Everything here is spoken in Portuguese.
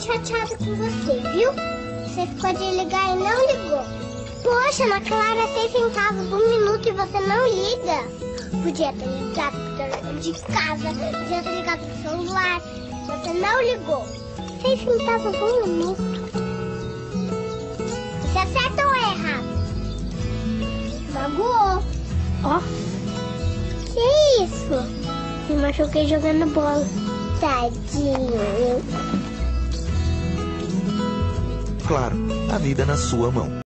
chateada com você, viu? Você ficou de ligar e não ligou. Poxa, Ana Clara, 6 centavos, 1 minuto e você não liga. Podia ter ligado pro telefone de casa, podia ter ligado pro celular. Você não ligou. 6 centavos, 1 minuto. Você acerta ou é errado? Magoou. Ó. Que isso? Me machuquei jogando bola. Tadinho. Claro, a vida na sua mão.